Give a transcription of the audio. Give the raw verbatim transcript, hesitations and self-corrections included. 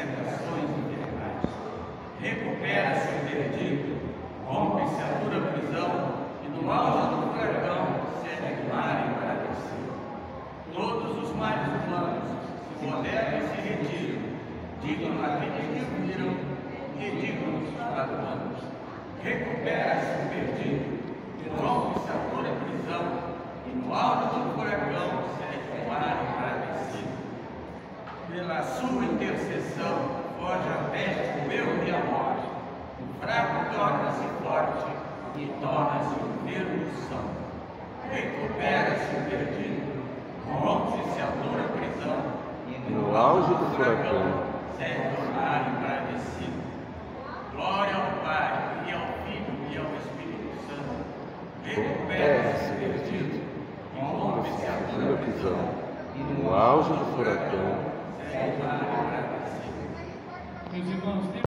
tentações infernais. Recupera-se o perdido, rompe-se a dura prisão, e no auge do furacão segue o mar embravecido. Todos os males humanos se moderam e se retiram, digam aqueles que viram e digam os pagãos. Recupera-se o perdido, rompe-se a dura prisão, e no auge do furacão segue o mar embravecido. Pela sua intercessão, foge a peste, o erro e a morte. O fraco torna-se forte e torna-se o verbo são. Recupera-se o perdido, rompe-se a dura prisão, e No auge do furacão segue o mar embravecido. Glória ao Pai, e ao Filho, e ao Espírito Santo. Recupera-se o perdido, rompe-se a dura prisão, e no auge do furacão segue o mar embravecido. Meus irmãos,